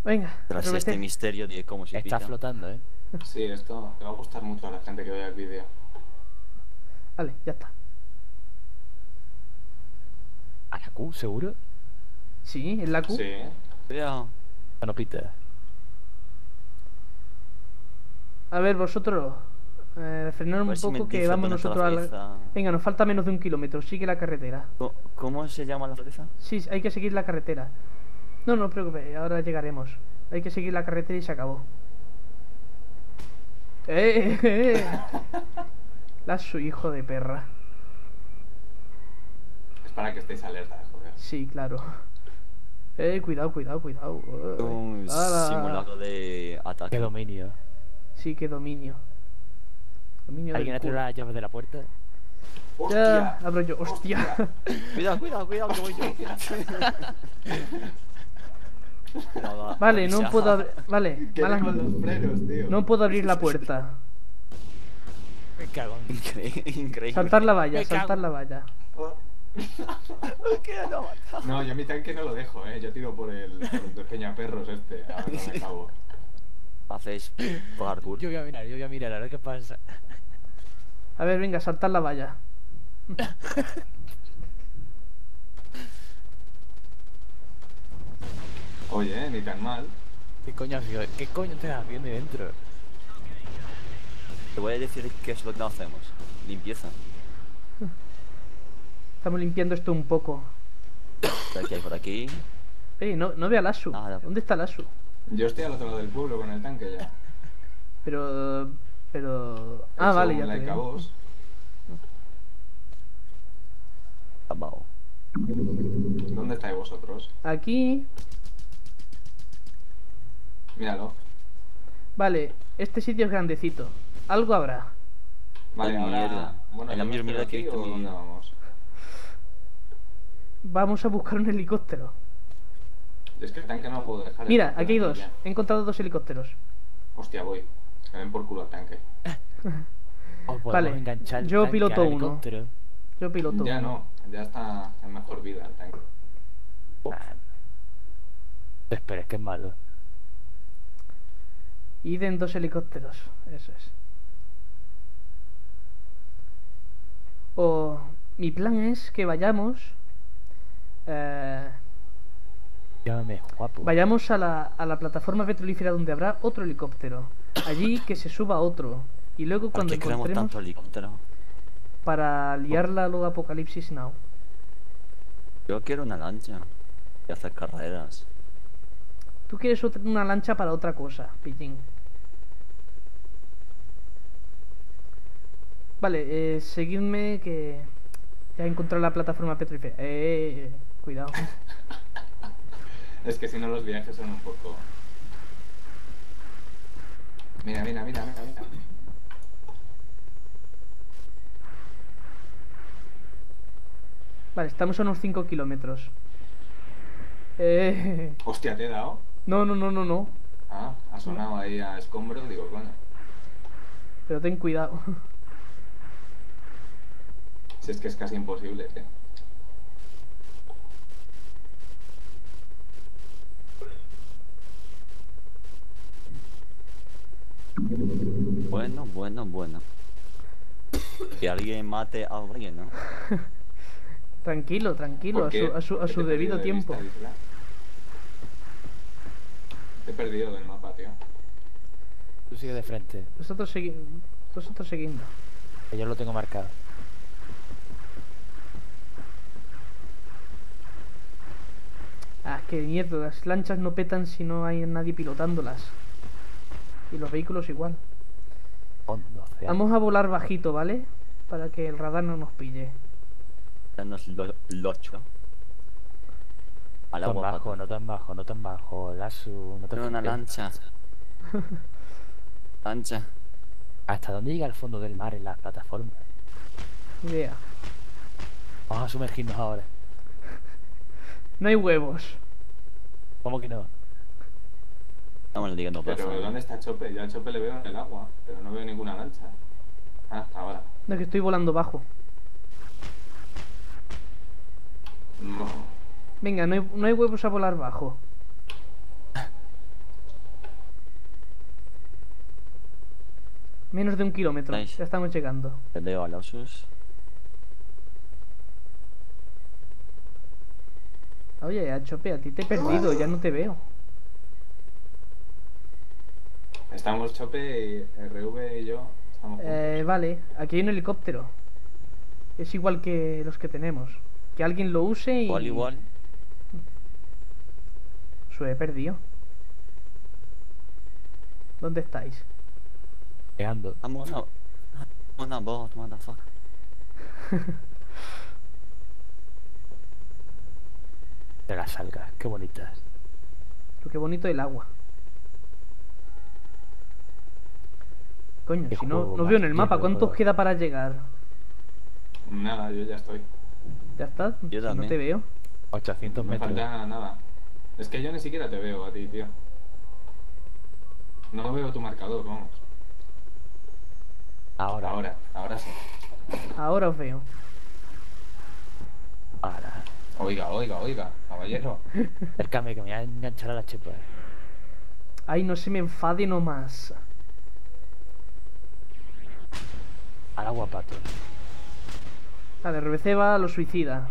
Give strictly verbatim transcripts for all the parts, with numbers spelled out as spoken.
Venga, Tras revete. este misterio de cómo se Está pica. flotando, ¿eh? Sí, esto le va a gustar mucho a la gente que vea el vídeo. Vale, ya está. ¿A la Q, seguro? Sí, en la Q. Sí. Cuidado. Bueno, Peter. A ver, vosotros. Eh, frenar un Pues si me poco que dice vamos dónde está la nosotros al... cereza. Venga, nos falta menos de un kilómetro. Sigue la carretera. Co- ¿Cómo se llama la cereza? Sí, hay que seguir la carretera. No, no os preocupéis, ahora llegaremos. Hay que seguir la carretera y se acabó. ¡Eh! eh, eh! La su hijo de perra. Es para que estéis alerta, joder. Sí, claro. Eh, cuidado, cuidado, cuidado. Un ¡Hala! simulacro de ataque. Qué dominio. Sí, qué dominio. Dominio del ¿Alguien ha culo. traído las llaves de la puerta? Ya, abro yo. ¡Hostia! Cuidado, cuidado, cuidado, que voy yo. Cuidado, va, Vale, no avisa. puedo abrir... Vale, ¿Qué mala- con los frenos, tío? no puedo abrir la puerta. Me cago en... Increíble. Increíble. Saltar la valla, Me saltar cago. la valla. ¿Qué? No, mata. No, yo mi tanque no lo dejo, eh. Yo tiro por el, por el de peñaperros este. A ver dónde acabo. Hacéis parkour. Yo voy a mirar, yo voy a mirar, a ver qué pasa. A ver, venga, saltar la valla. Oye, eh, ni tan mal. ¿Qué coño, ¿Qué coño te estás haciendo ahí dentro? Te voy a decir qué es lo que no hacemos. Limpieza. Estamos limpiando esto un poco. Por aquí, por aquí. Eh, no, no veo al Asu. Nada. ¿Dónde está el Asu? Yo estoy al otro lado del pueblo con el tanque ya. Pero... Pero... He Ah, hecho vale, un ya te like a veo. vos. Abajo. ¿Dónde estáis vosotros? Aquí... Míralo. Vale, este sitio es grandecito. Algo habrá. Vale, La ahora... mierda. Bueno, En la ¿yo me misma espero mierda que he aquí visto o mi- dónde vamos? Vamos a buscar un helicóptero. Es que el tanque no lo puedo dejar. Mira, está aquí hay por dos. la He encontrado dos helicópteros. Hostia, voy. Que den por culo al tanque. O podemos Vale, enganchar el yo tanque piloto al uno. helicóptero. Yo piloto Ya uno. no, ya está en mejor vida el tanque. Ah, te esperes, que es malo. Y den dos helicópteros. Eso es. O... Mi plan es que vayamos... Eh... Llámame guapo. Vayamos a la, a la plataforma petrolífera donde habrá otro helicóptero. Allí que se suba otro. Y luego ¿Por cuando qué queremos encontremos... tanto helicóptero? Para liarla luego Apocalipsis Now. Yo quiero una lancha. Y hacer carreras. Tú quieres otra- una lancha para otra cosa, pillín. Vale, eh, seguidme que... Ya he encontrado la plataforma petrolífera. Eh, eh, eh, cuidado. Es que si no los viajes son un poco... Mira, mira, mira, mira, mira. Vale, estamos a unos cinco kilómetros. Eh... Hostia, ¿te he dado? No, no, no, no, no. Ah, ha sonado ahí a escombro, digo, bueno. Pero ten cuidado. Si es que es casi imposible, tío. Bueno, bueno, bueno. Que alguien mate a alguien, ¿no? Tranquilo, tranquilo, a ¿Por su, qué? a su, a Que su te he debido perdido de tiempo. vista, Isla. Te he perdido del mapa, tío. Tú sigue de frente, Vosotros segui... Vosotros seguidme. que yo lo tengo marcado. Ah, qué mierda, las lanchas no petan si no hay nadie pilotándolas. Y los vehículos igual. Fondo, océano. Vamos a volar bajito, ¿vale? Para que el radar no nos pille. Danos lo, locho. Al No tan agua. bajo, pata. no tan bajo, no tan bajo. Lasu, no te Quiero una flipes. lancha. Lancha. ¿Hasta dónde llega el fondo del mar en las plataformas? Ni idea. Vamos a sumergirnos ahora. No hay huevos. ¿Cómo que no? Estamos ligando Pero plaza. ¿dónde está Chope? Yo a Chope le veo en el agua, pero no veo ninguna lancha. Ah, ahora. No, es que estoy volando bajo. No. Venga, no hay, no hay huevos a volar bajo. Menos de un kilómetro. Nice. Ya estamos llegando. Te veo a los sus. Oye, a Chope, a ti te he perdido, ya no te veo. Estamos Chope, R V y yo. Estamos juntos. Eh, vale, aquí hay un helicóptero. Es igual que los que tenemos. Que alguien lo use y... Igual, igual. Su he perdido. ¿Dónde estáis? Llegando. I'm on a, on a boat, motherfucker. De las algas, qué bonitas. Lo que bonito el agua. Coño, Qué si no, juego no más veo en el mapa. lleno de ¿Cuánto os juegos. queda para llegar? Nada, yo ya estoy. ¿Ya está? Yo Si no también. te veo. ochocientos No me metros. falta nada. Es que yo ni siquiera te veo a ti, tío. No veo tu marcador, vamos. Ahora, Ahora, ahora sí. Ahora os veo. ahora. Oiga, oiga, oiga, caballero. Acércame que me voy a enganchar a la chepa. Ay, no se me enfade nomás. Al agua, pato. Vale, R B C va a lo suicida.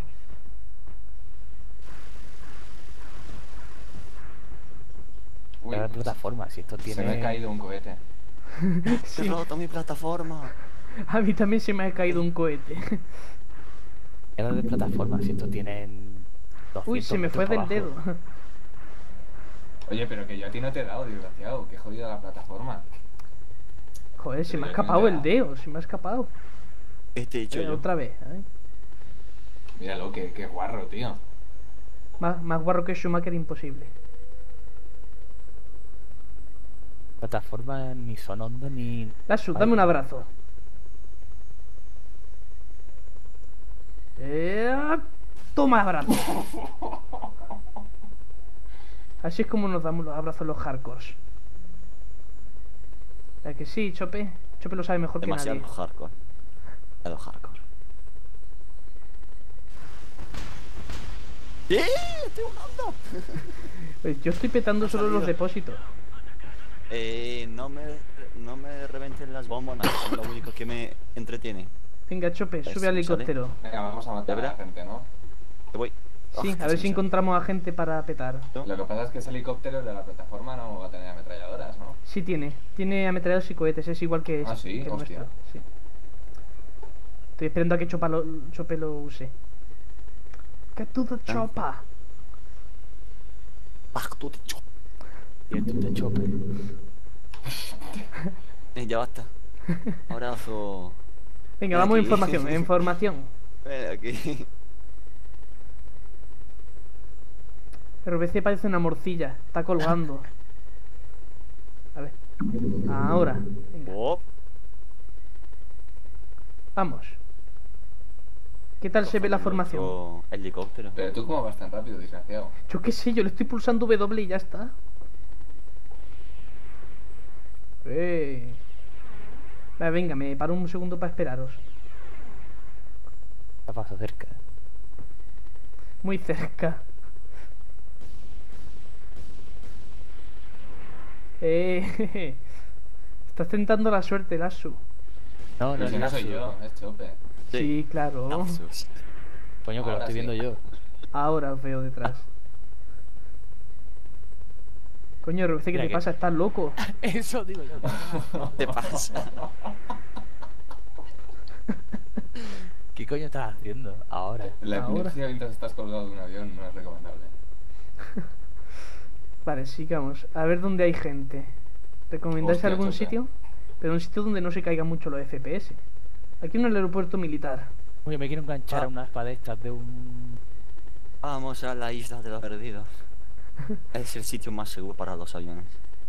Uy, Pero la plataforma, si esto tiene. se me ha caído un cohete. He roto mi plataforma. A mí también se me ha caído un cohete. Era de plataforma, si esto tienen. Uy, se me fue del dedo. Oye, pero que yo a ti no te he dado, desgraciado. Qué jodida la plataforma. Joder, se Pero me ha yo escapado no el te dedo, se me ha escapado. Este he hecho Eh, yo. otra vez, ¿eh? Míralo, qué, qué guarro, tío. Más, más guarro que Schumacher imposible. Plataforma ni son ondas ni. Lasu, dame un abrazo. Eh, toma abrazo. Así es como nos damos los abrazos los hardcores. ¿A que sí, Chope? Chope lo sabe mejor que Demasiado nadie. hardcore. Demasiado hardcore. ¡Sí! ¡Estoy volando! Pues yo estoy petando Ha solo los salido. depósitos. Eh, no me, no me reventen las bombonas, es lo único que me entretiene. Venga, Chope, Pues, sube al ¿sale? helicóptero. Venga, vamos a matar a la verdad? gente, ¿no? Te voy. Sí, Ah, a ver si sí, encontramos a gente para petar. ¿no? Lo que pasa es que ese helicóptero de la plataforma no va a tener ametralladoras, ¿no? Sí tiene, tiene ametralladoras y cohetes, es igual que, Ah, sí, que el hostia. nuestro. Sí. Estoy esperando a que Chopa lo, Chope lo use. Get to the chopper. Back to the chop. Y esto te chope. Eh, ya basta. Abrazo. Venga, Ven vamos a aquí. información, información. Ven aquí. R B C parece una morcilla, está colgando. A ver. Ahora. Venga, Bob. vamos. ¿Qué tal se ve la formación? Otro Helicóptero. Pero tú cómo vas tan rápido, desgraciado. Yo qué sé, yo le estoy pulsando W y ya está. Eh. Vale, venga, me paro un segundo para esperaros. La paso cerca. Muy cerca. Eh. Estás tentando la suerte, Lasu. No, Pero no, si no no soy yo, es Chope. Sí, claro. Lapsus. Coño, que lo Ahora estoy sí. viendo yo. Ahora os veo detrás. Coño, R B C, ¿qué Mira te que- pasa? ¿Estás loco? Eso digo yo. ¿Qué pasa? ¿Qué coño estás haciendo ahora? La Ahora. epilepsia mientras estás colgado de un avión no es recomendable. Vale, sigamos. A ver dónde hay gente. ¿Recomendáis Hostia, algún chope. sitio? Pero un sitio donde no se caigan mucho los F P S. Aquí en el aeropuerto militar. Oye, me quiero enganchar Ah. a una espada de estas de un. Vamos a la isla de los perdidos. Es el sitio más seguro para los aviones.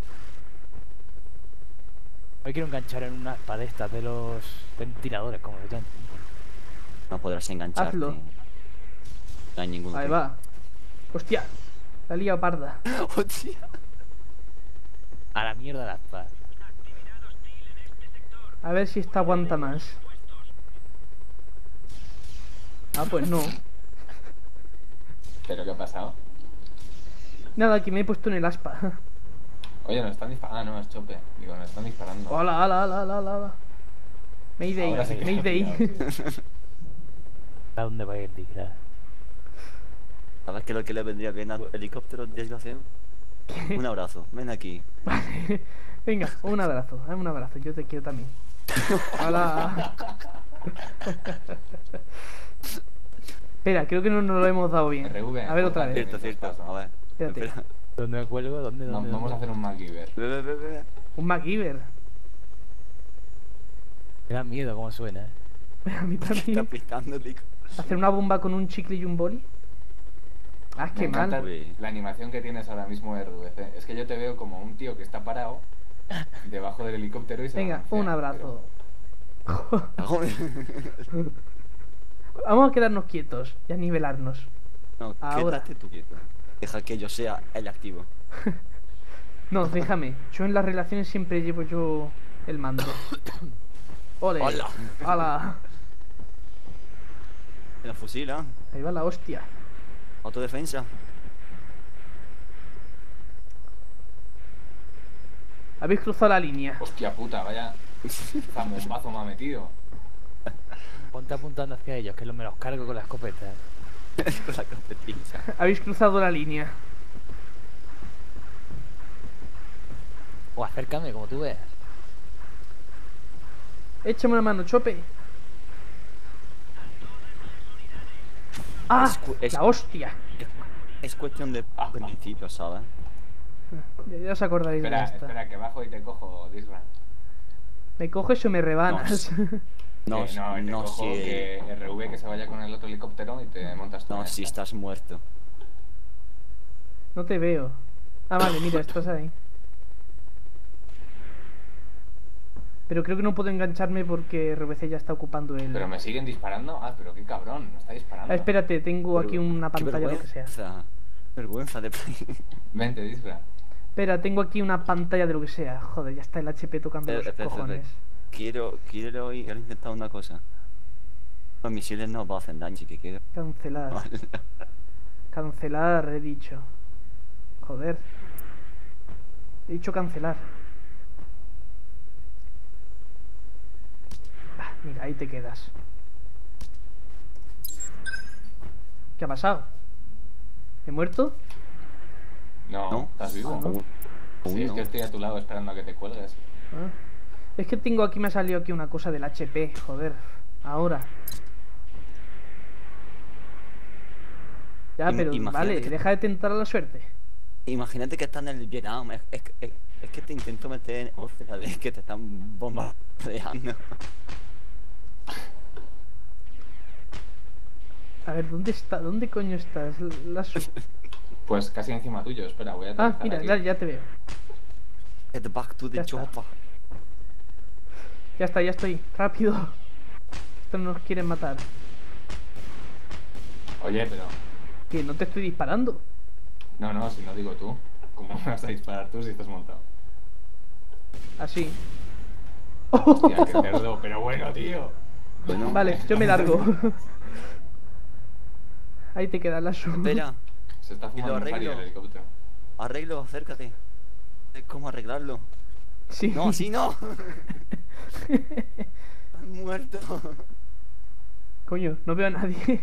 Me quiero enganchar en una espada de estas de los ventiladores, como se llaman. No podrás engancharte. Hazlo. No hay ningún. Ahí va. Hostia, la he liado parda. Hostia. A la mierda la espada. A ver si esta aguanta más. Ah, pues no. ¿Pero qué ha pasado? Nada, aquí me he puesto en el aspa. Oye, nos están disparando. Ah, no, es Chope. Digo, nos están disparando. Hola, hola, hola, hola, hola, hola. Mayday, Ahora sí que Mayday. me he pillado, tío. ¿A dónde va a ir, Digra? ¿Sabes qué es lo que le vendría bien al helicóptero, desgraciado? Un abrazo, ven aquí. Vale. Venga, un abrazo, dame un abrazo, yo te quiero también. Hola. Espera, creo que no nos lo hemos dado bien. R V, A ver otra importante. vez. Cierto, cierto. A ver. Espérate. Espera. ¿Dónde me cuelgo? ¿Dónde? No, ¿Dónde? vamos a dónde? hacer un MacGyver. Ve, ve, ve, ve. Un MacGyver. Me da miedo cómo suena, ¿eh? A mí Está también. picando, Nico. ¿Hacer una bomba con un chicle y un boli? Ah, Me qué encanta mal. Uy. la animación que tienes ahora mismo de R V C. Es que yo te veo como un tío que está parado debajo del helicóptero y se Venga, balancea, un abrazo. Joder. Vamos a quedarnos quietos y a nivelarnos. No, Ahora. quédate tú quieto. Deja que yo sea el activo. No, déjame. Yo en las relaciones siempre llevo yo el mando. Ole. Hola. Hola. La fusila. Ahí va la hostia. Autodefensa. Habéis cruzado la línea. Pero... Hostia puta, vaya zambombazo me ha metido. Ponte apuntando hacia ellos, que lo- me los cargo con la escopeta. Con la competilla. Habéis cruzado la línea. O acércame, como tú veas. Échame una mano, Chope. ¡Ah! Es cu- es- La hostia. Es cuestión de principio, ¿sabes? Ya, ya os acordaréis Espera, de esta. espera, que bajo y te cojo, Disran. Me coges o me rebanas. No, Que no, te no, cojo si, que R V que se vaya con el otro helicóptero y te montas tú. no, en si esta. estás muerto. No te veo. Ah, vale, mira, estás ahí. Pero creo que no puedo engancharme porque R B C ya está ocupando el... Pero me siguen disparando. Ah, pero qué cabrón, me está disparando. Ah, espérate, tengo aquí una Qué pantalla, lo que sea. vergüenza. Vergüenza de Vente, Disran. Espera, tengo aquí una pantalla de lo que sea. Joder, ya está el H P tocando Espera, los espera, espera. cojones. Quiero, quiero ir- quiero intentar una cosa. Los misiles no va a hacer daño, así que quiero. Cancelar. Cancelar, he dicho. Joder. He dicho cancelar. Ah, mira, ahí te quedas. ¿Qué ha pasado? ¿He muerto? No, ¿No? ¿estás vivo? Ah, ¿no? Aún- Sí, aún es no. que estoy a tu lado esperando a que te cuelgues. Ah. Es que tengo aquí, me ha salido aquí una cosa del H P, joder. Ahora. Ya, Im- pero imagínate vale, que- deja de tentar a la suerte. Imagínate que estás en el Vietnam. Es, es, es, es que te intento meter en ópera de que te están bombardeando. A ver, ¿dónde está? ¿Dónde coño estás? La su- Pues casi encima tuyo, espera, voy a Ah, aterrizar mira, aquí. ya, ya te veo. Get back to the Ya está. chopper. Ya está, ya estoy. Rápido. Estos nos quieren matar. Oye, pero... Que no te estoy disparando. No, no, si no digo tú. ¿Cómo me vas a disparar tú si estás montado? Así. Hostia, qué cerdo, pero bueno, tío. Bueno, Vale, yo me largo. Ahí te queda la su. espera. Se está Y lo fumando un arreglo. Harry el helicóptero. Arreglo, acércate. ¿Cómo arreglarlo? Sí. No, así no. Estás muerto. Coño, no veo a nadie.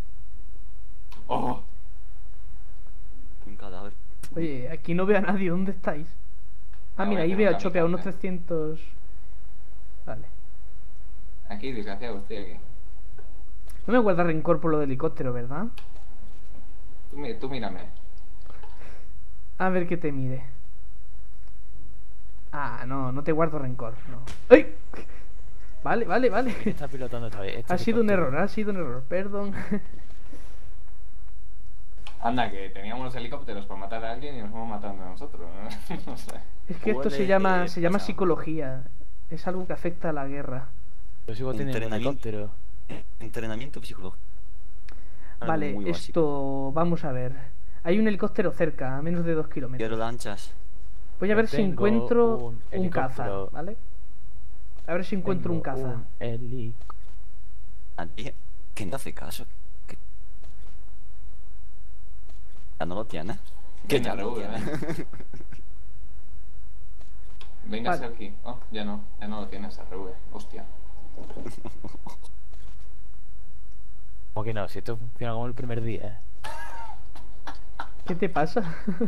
¡Oh! Un cadáver. Oye, aquí no veo a nadie. ¿Dónde estáis? Ah, Ah, mira, voy a ahí hacer veo un a Chope a unos kamikaze. trescientos. Vale. Aquí, desgraciado, estoy aquí. No me guarda rencor por lo del helicóptero, ¿verdad? Tú, mi- tú mírame. A ver que te mire. Ah, no, no te guardo rencor, no. ¡Ay! Vale, vale, ¿Quién vale. está pilotando esta vez? Este Ha sido un helicóptero. error, ha sido un error, perdón. Anda, que teníamos los helicópteros para matar a alguien y nos hemos matando a nosotros. ¿no? No sé. Es que esto se Huele, llama, eh, se llama pasado. psicología. Es algo que afecta a la guerra. Yo sigo teniendo un Entrenamiento. helicóptero. Entrenamiento psicológico. Algo Vale, muy básico. esto... Vamos a ver. Hay un helicóptero cerca, a menos de dos Quiero kilómetros. lanchas. Voy a ver si Tengo encuentro un un, caza, helicóptero. ¿vale? A ver si encuentro un Tengo caza. un heli- Nadie. Que no hace caso. Que... Ya no lo tiene. Que Venga, ya no lo Raúl, tiene. Véngase Vale. aquí. Oh, ya no, ya no lo tienes, R V. Hostia. ¿Cómo que no? Si esto funciona como el primer día. ¿eh? ¿Qué te pasa?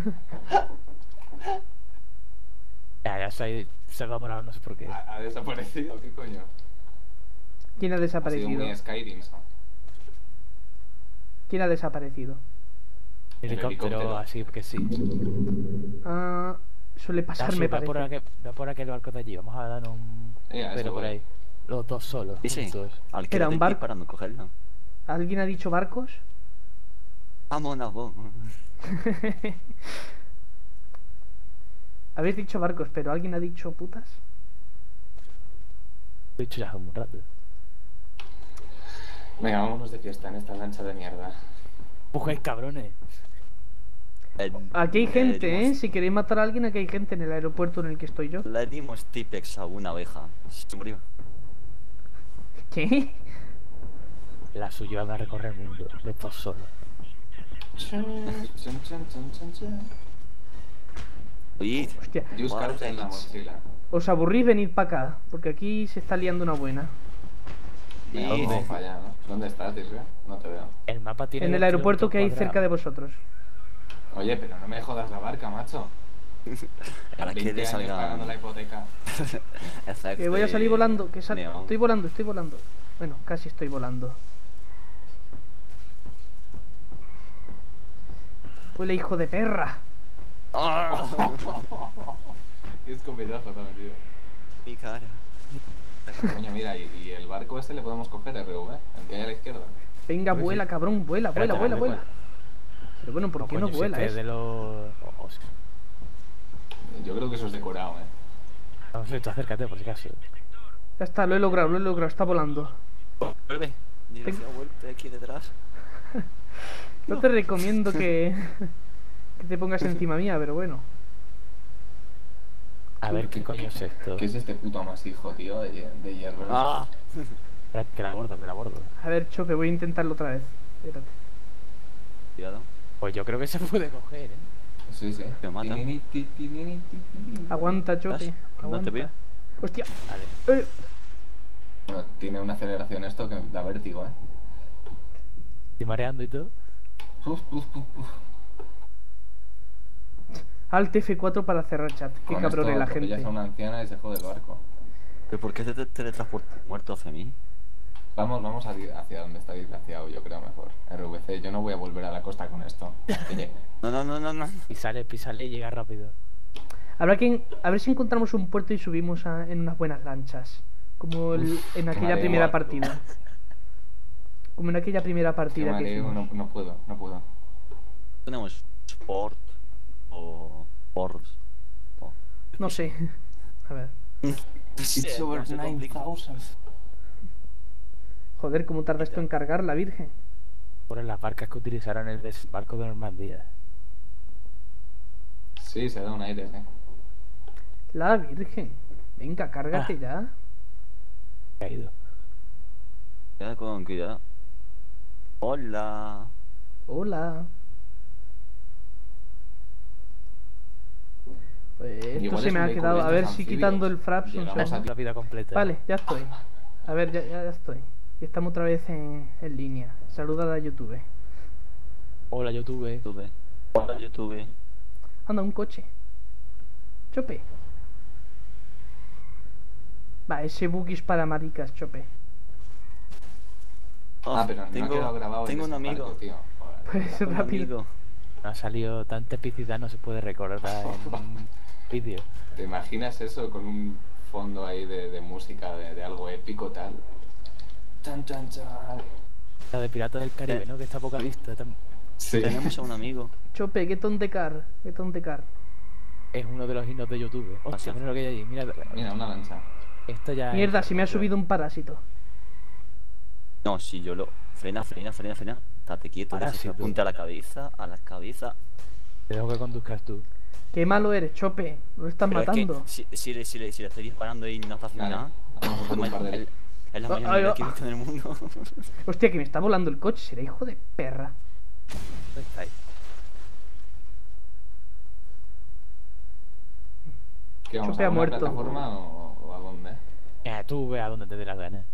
Ya, ya se ha, se ha morado, no sé por qué. ¿Ha, ha desaparecido? ¿Qué coño? ¿Quién ha Ha sido desaparecido? muy Skyrim, ¿no? ¿Quién ha desaparecido? El el helicóptero, helicóptero. así que sí. Ah, suele pasar, Nasu, me ve por, parece. aquel, ve por aquel barco de allí, vamos a darnos un Eh, a eso pero por voy. ahí. Los dos solos, Sí, sí. juntos. Al que Era le un estoy barco. disparando, cogerlo. ¿Alguien ha dicho barcos? Vámonos, vos. Habéis dicho barcos, pero ¿alguien ha dicho putas? Lo he dicho ya hace un rato. Venga, vámonos de fiesta en esta lancha de mierda. Mujer, cabrones. El- Aquí hay le gente, dimos- ¿eh? Si queréis matar a alguien, aquí hay gente en el aeropuerto en el que estoy yo. Le dimos tipex a una abeja. Se murió. ¿Qué? La suya va a recorrer el mundo. De estos solos. Chun, chun, chun, chun, chun, chun. Oye, Hostia. Use carta en la mochila. ¿Os aburrís? Venid para acá, porque aquí se está liando una buena. Venga, ¿Dónde? vamos para allá, ¿no? ¿Dónde estás, Tisra? No te veo. El mapa tiene. En el dos aeropuerto que hay kilómetros cerca de cuadrados. vosotros. Oye, pero no me jodas la barca, macho. para que veinte le años pagando la salga. hipoteca. Efecto Que voy a salir de volando, que sal... neón. Estoy volando, estoy volando. Bueno, casi estoy volando. Huele, hijo de perra. ¡Ah! Qué escopetazo también, tío. Mi cara. Coño, mira, y, y el barco este le podemos coger, R V, el que hay a la izquierda. Venga, Pues sí. vuela, cabrón, vuela, vuela, Espérate, vuela, dale, vuela. vuela. Pero bueno, ¿por qué no coño, si vuela este es eso? de los. o- o- Yo creo que eso es decorado, ¿eh? No sé, tú acércate por si acaso. Ya está, lo he logrado, lo he logrado, está volando. Vuelve. Dirección, vuelve aquí detrás. No te recomiendo que, que te pongas encima mía, pero bueno. A ver qué coño es esto. ¿Qué es este puto amasijo, tío, de, de hierro? ¡Ah! Espera, que la abordo, que la abordo. A ver, Chope, voy a intentarlo otra vez. Espérate. Cuidado. Pues yo creo que se puede coger, ¿eh? Sí, sí. Me mata. Tinini, ti, tinini, ti, tinini. Aguanta, Chope. ¿Ves? No te Aguanta. veo. Hostia. Vale. Eh, Bueno, tiene una aceleración esto que da vértigo, ¿eh? Estoy mareando y todo. Uf, uf, uf, uf. Alt F cuatro para cerrar chat. Qué Con cabrón esto es la atropellas gente. a una anciana y se jode el barco. ¿Pero por qué te te- teletransportas muerto hacia mí? Vamos, vamos a- hacia donde está desgraciado, yo creo mejor. R V C, yo no voy a volver a la costa con esto. Oye, No, no, no, no, no. Písale, písale y llega rápido. Habrá que a ver si encontramos un puerto y subimos a- en unas buenas lanchas. Como el- Uf, en qué aquella mareo. primera partida. Como en aquella primera qué partida que mareo, hicimos. no, no puedo, no puedo. Tenemos Sport o Force. o- No sé. A ver. It's over No se nine complica. thousand. Joder, ¿cómo tarda esto en cargar la Virgen? Por las barcas que utilizarán el desembarco de Normandía. Sí, se da un aire, sí. La Virgen. Venga, cárgate Ah. ya. Caído. Cuidado con cuidado. Hola. Hola. Pues esto Igual se es me un ha vehículo quedado. de A ver estos si anfibios. quitando el fraps un Llegamos segundo. aquí. La vida completa. Vale, ya estoy. A ver, ya, ya estoy. Y estamos otra vez en, en línea. Saluda a YouTube. Hola, YouTube. YouTube. Hola, YouTube. Anda, un coche. Chope. Va, ese buggy es para maricas, Chope. Oh, Ah, pero no tengo, ha quedado grabado el tengo un desembarco, amigo. tío. Joder. Pues Un rápido. amigo. No ha salido tanta epicidad, no se puede recordar en un vídeo. ¿Te imaginas eso con un fondo ahí de, de música, de, de algo épico tal? Chan, chan, chan. La de Piratas del Caribe, Eh. ¿no? Que está a poca vista. tam- Sí. Tenemos a un amigo. Chope, qué tontecar. Qué tontecar. Es uno de los himnos de YouTube. Hostia, Pasa. mira lo que hay ahí. Mira, Mira, una lancha. esto ya. es- Mierda, si me ha subido un parásito. No, si yo lo. Frena, frena, frena, frena. Estate quieto, que Ahora se sí, tú. apunta a la cabeza, a la cabeza. Te dejo que conduzcas tú. Qué malo eres, Chope. Lo estás Pero es que matando. si, si, le, si, le, si le estoy disparando y no está haciendo Vale, nada. vamos a por un Es par de- el- es la Ah, mayor ah, mierda ah. que he visto en el mundo. Hostia, que me está volando el coche. Será hijo de perra. ¿Dónde estáis? ¿Qué vamos Chope a ha una muerto. plataforma o, o a dónde? Eh, tú ve a donde te dé la gana.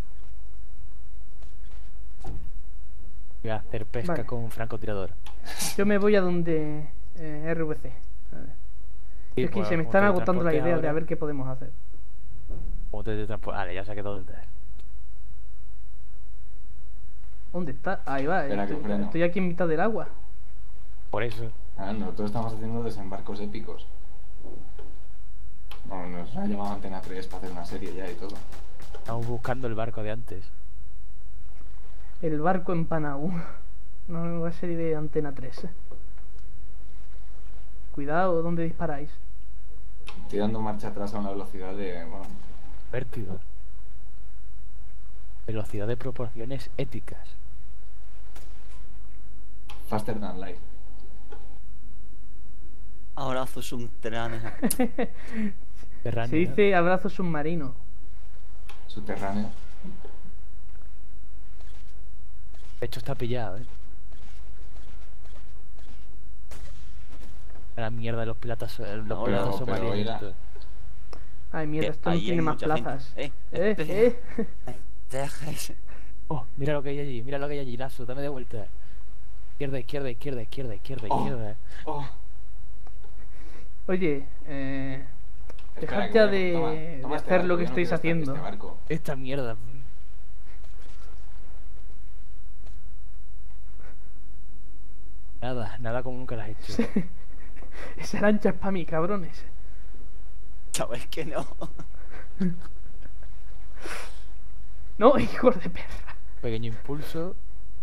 Voy a hacer pesca Vale. con un francotirador. Yo me voy a donde eh, R V C. A ver. Sí, Es que pues, se me como están te agotando las transportes ideas de a ahora, ver qué podemos hacer. como te transportes- Vale, ya sé que dónde está. ¿Dónde está? Ahí va, Espera, que estoy, freno. estoy aquí en mitad del agua. Por eso. Ah, nosotros estamos haciendo desembarcos épicos. No, nos ha llamado Antena tres para hacer una serie ya y todo. Estamos buscando el barco de antes. El barco en Panau. Una nueva serie de Antena tres. Cuidado, ¿dónde disparáis? Estoy dando marcha atrás a una velocidad de... Bueno, Vértigo. Velocidad de proporciones éticas. faster than light. Abrazo subterráneo. Terráneo, Se dice abrazo submarino. Subterráneo. ¿no? De hecho está pillado, eh. La mierda de los piratas, eh, los No, piratas pero- pero somalientos. era- Ay, mierda, Que esto no ahí tiene hay más mucha gente. plazas. Eh, Eh, espera. eh. Deja ese. Oh, mira lo que hay allí, mira lo que hay allí, Lazo, dame de vuelta. Izquierda, izquierda, izquierda, izquierda, izquierda, Oh. izquierda. Oh, Oye, eh... espera, Dejad que ya voy a- de, toma, de toma este hacer barco, lo que yo no estáis quiero este- haciendo. este barco. Esta mierda. Nada, nada como nunca lo has hecho. Esa lancha es para mí, cabrones. Sabes que no. No, hijos de perra. Pequeño impulso.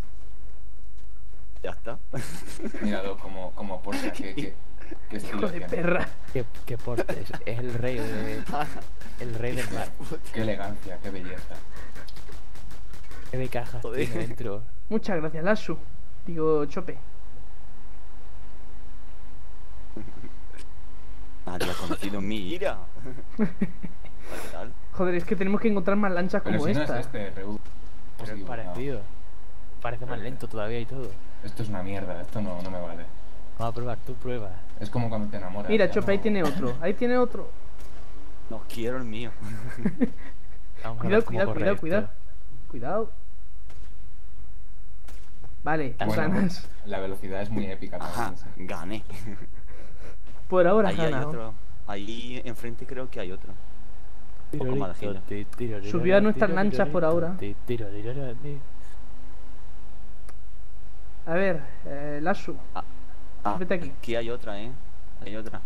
Ya está. Míralo como, como porta, que, que, que estilo Hijo de tiene. perra. Qué, qué porte, es, es el rey de, el rey del mar. Qué elegancia, qué belleza. Qué de cajas Joder. tiene dentro. Muchas gracias, Lasu. Digo, Chope. Nadie ha conocido mi ira. ¿Qué tal? Joder, es que tenemos que encontrar más lanchas Pero como si no esta. es este, Reu. Pero es Positivo, no. parecido. Parece más lento todavía y todo. Esto es una mierda, esto no, no me vale. Vamos a probar, tú prueba. Es como cuando te enamoras. Mira, ya Chope, ahí no- tiene otro. Ahí tiene otro. No quiero el mío. Vamos a Cuidado, ver cómo cuidado, corre cuidado, esto. cuidado. Cuidado. Vale, tú Bueno, ganas. la velocidad es muy épica Ajá, también. sí. gané. Por ahora has Ahí hay ganado. otro. Ahí enfrente creo que hay otro. Un poco más Tirolito, agilio. ti- tirolito, Subió a nuestras tirolito, lanchas por ahora. ti- tirolito, ti- A ver, eh, Lasu. Ah, Vete aquí. aquí hay otra, eh. Hay otra.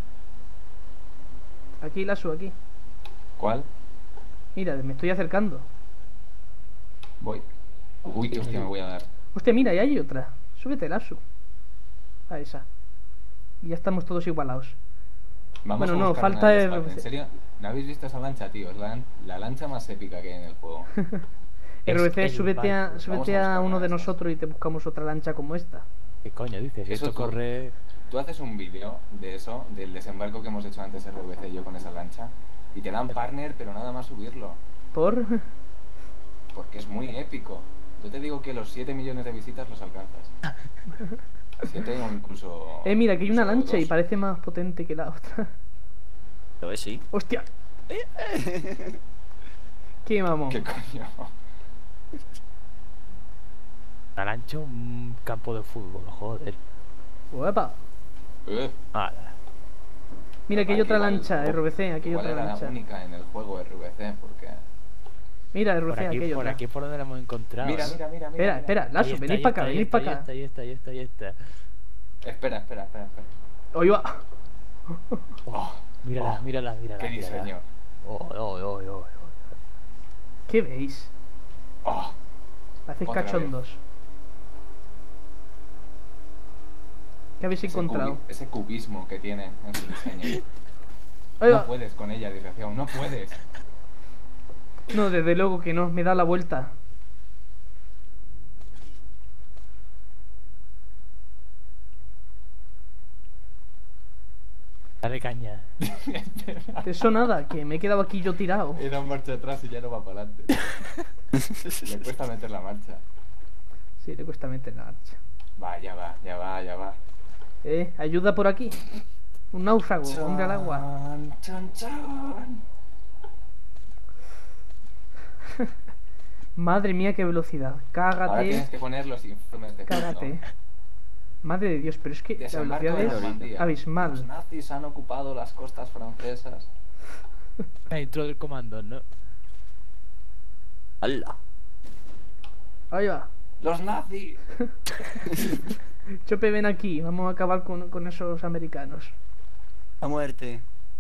Aquí, Lasu, aquí. ¿Cuál? Mira, me estoy acercando. Voy. Uy, qué hostia me voy a dar. Hostia, mira, ahí hay otra. Súbete, Lasu. A esa. Y ya estamos todos igualados. Vamos Bueno, a no, buscar una falta de el- despacho. ¿En serio? ¿No habéis visto esa lancha, tío? Es la, la lancha más épica que hay en el juego. Es R B C, el súbete a, barco. súbete Vamos a a buscar uno una de de esas. nosotros y te buscamos otra lancha como esta. ¿Qué coño dices? Eso Esto tú- corre. Tú haces un vídeo de eso, del desembarco que hemos hecho antes R B C y yo con esa lancha, y te dan partner, pero nada más subirlo. ¿Por? Porque es muy épico. Yo te digo que los siete millones de visitas los alcanzas. siete o incluso... Eh, mira, aquí hay una incluso lancha y dos. parece más potente que la otra. Lo ves, sí. ¡Hostia! ¡Qué mamón! ¿Qué coño? La lancha, un campo de fútbol, joder. ¡Uepa! Eh, Nada. Mira, aquí hay aquí otra igual- lancha, R B C, aquí hay igual otra era lancha. la única en el juego R B C, porque... Mira, R B Por C, aquí aquí, hay por otra. aquí es por donde la hemos encontrado. Mira, ¿eh? mira, mira, mira. Espera, mira. espera, Ahí Lasu, está, venid ahí para acá, está, ahí venid está, para ahí acá. está, ahí está, ahí está, ahí está. Espera, espera, espera, espera. Ahí va. Oh, mírala, Oh, mírala, mírala. ¡Qué mírala. diseño! Oh, oh, oh, oh, oh. ¿Qué veis? Oh, Hacéis Otra vez. cachondos. ¿Qué habéis ese, encontrado? cubi- ese cubismo que tiene en su diseño. Ahí No va. puedes con ella, desgraciado, no puedes. No, desde luego que no, me da la vuelta. Dale caña. De eso nada, que me he quedado aquí yo tirado. Era marcha atrás y ya no va para adelante. Le cuesta meter la marcha. Sí, le cuesta meter la marcha. Va, ya va, ya va, ya va. Eh, ayuda por aquí. Un náufrago, hombre al agua. Chan, chan. Madre mía, qué velocidad. Ahora tienes Cágate, que poner los informes de cágate. Madre de Dios, pero es que la Desembarco velocidad de es Normandía. Los abismal. nazis han ocupado las costas francesas. Dentro del comando, ¿no? ¡Hala! Ahí va. ¡Los nazis! Chope, ven aquí. Vamos a acabar con, con esos americanos. ¡A muerte!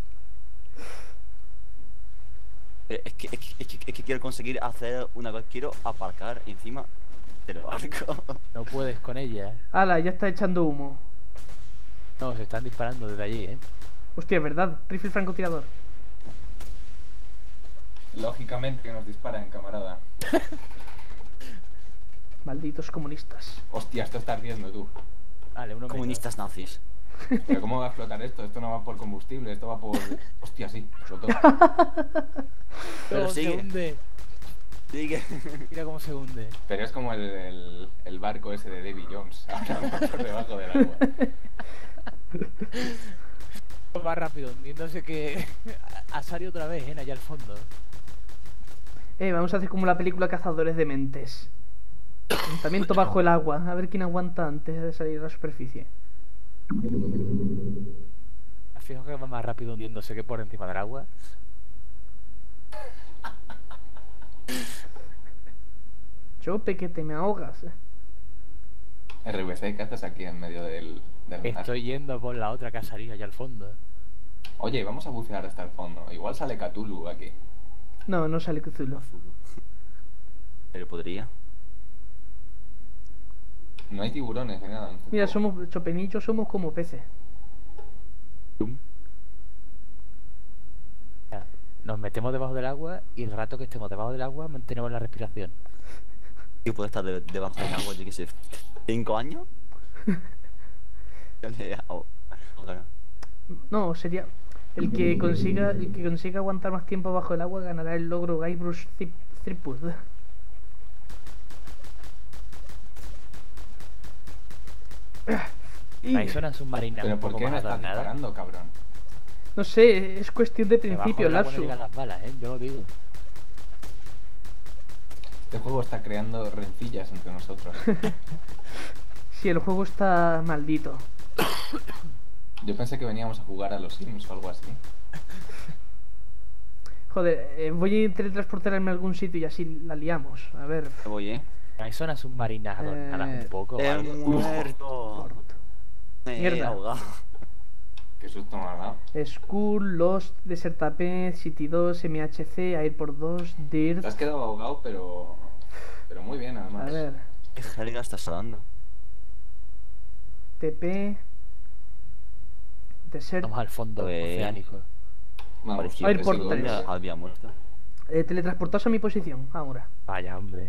Eh, Es que, es, que, es, que, es que quiero conseguir hacer una cosa. Quiero aparcar encima del barco. No puedes con ella. ¿eh? Ala, ya está echando humo. No, se están disparando desde allí, ¿eh? Hostia, es verdad. Rifle francotirador. Lógicamente que nos disparan, camarada. Malditos comunistas. Hostia, esto está ardiendo, tú. Vale, uno menos. Comunistas nazis. ¿Pero cómo va a explotar esto? Esto no va por combustible, esto va por... Hostia, sí, explotó. Pero No, se sigue. hunde. Sigue. Mira cómo se hunde. Pero es como el, el, el barco ese de Davy Jones, ahora por debajo del agua. Va rápido, hundiéndose que... Ha salido otra vez, ¿eh? Allá al fondo. Eh, vamos a hacer como la película Cazadores de Mentes. Enfrentamiento bajo el agua. A ver quién aguanta antes de salir a la superficie. Fijo que va más rápido hundiéndose que por encima del agua. Chope, que te me ahogas. R V C, ¿qué haces aquí en medio del, del mar? Estoy yendo por la otra que ha salido allá al fondo. Oye, vamos a bucear hasta el fondo. Igual sale Cthulhu aquí. No, no sale Cthulhu. Pero podría. No hay tiburones ni nada. en este Mira, juego. somos chopenillos, somos como peces. Ya, nos metemos debajo del agua y el rato que estemos debajo del agua mantenemos la respiración. Yo puedo estar de- debajo del agua, yo qué sé, ¿cinco años? Yo le- oh, ahora. No, sería... El que consiga el que consiga aguantar más tiempo bajo el agua ganará el logro Guybrush Threep- Threepwood. Y- Ahí suena submarina. Pero un ¿por poco qué me más estás adornada. disparando, cabrón? No sé, es cuestión de Debajo principio, del agua no Lapsu. llegan las balas, ¿eh? Yo lo digo. Este juego está creando rencillas entre nosotros. Si el juego está maldito. Yo pensé que veníamos a jugar a los Sims o algo así. Joder, eh, voy a teletransportarme a algún sitio y así la liamos. A ver. Me voy, ¿eh? Hay zonas submarinas adornadas Eh, un poco. o He algo. muerto. Me he Mierda. ahogado. Qué susto me ha dado. School, Lost, Desert Tape, City dos, M H C, Airport dos, Dirt. Te has quedado ahogado, pero... Pero muy bien, A además. ver, ¿Qué jerga estás dando? T P, Desert, Vamos al fondo Pues- oceánico. Vamos, Parecía Ay, que por sí, tres. ya había muerto. eh, teletransportaos a mi posición, ahora. Vaya, hombre.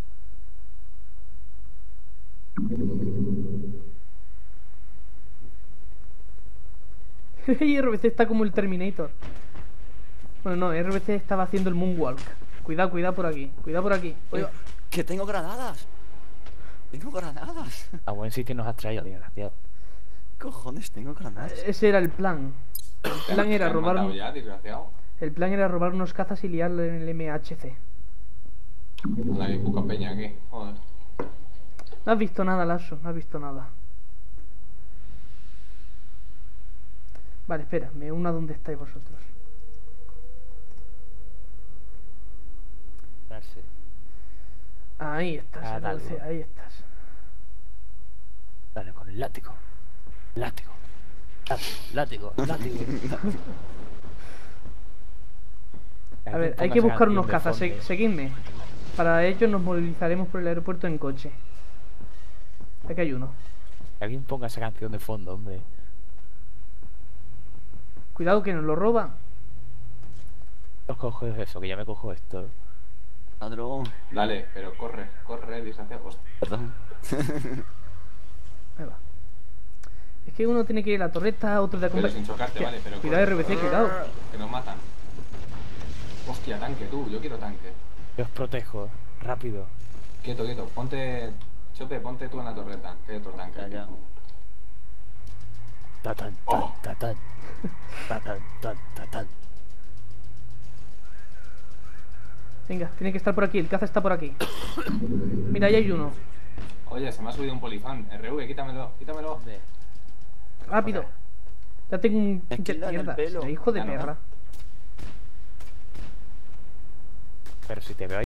Y R B C está como el Terminator. Bueno, no, R B C estaba haciendo el Moonwalk. Cuidado, cuidado por aquí, cuidado por aquí. Oye, ¡Que tengo granadas! ¡Tengo granadas! A buen sitio nos has traído, desgraciado. Cojones, tengo granadas. ese era el plan. El ¿Te plan han- era te han robar matado un- ya, desgraciado? El plan era robar unos cazas y liarle en el M H C. La hay poca peña aquí. Joder. No has visto nada, Lasso, no has visto nada. Vale, espera, me uno a donde estáis vosotros. Darse. Ahí estás, Ah, R B C, dale. ahí estás. Dale con el látigo. Látigo. Látigo, látigo, látigo. A ver, hay que buscar unos cazas, se- seguidme. Para ello nos movilizaremos por el aeropuerto en coche. Aquí hay uno. Que alguien ponga esa canción de fondo, hombre. Cuidado que nos lo roban. Os cojo eso, que ya me cojo esto. Ladrón. Dale, pero corre, corre, desgraciado. Hostia. Perdón. Ahí va. Es que uno tiene que ir a la torreta, otro de Pero acompañar. sin chocarte, vale, pero Cuidado, corre, R B C, corre. cuidado. Que nos matan. Hostia, tanque, tú, yo quiero tanque. Yo os protejo, rápido. Quieto, quieto, ponte... Chope, ponte tú en la torreta, que hay otro tanque. Ya, aquí. ya. tatán, Oh. tatán, tatán, tatán, tatán. Venga, tiene que estar por aquí, el caza está por aquí. Mira, ahí hay uno. Oye, se me ha subido un polifán. R V, quítamelo, quítamelo. ¿Dónde? Rápido. Ya tengo un... Es que le dan el mierda, pelo. será hijo de Ya no. perra. Pero si te veo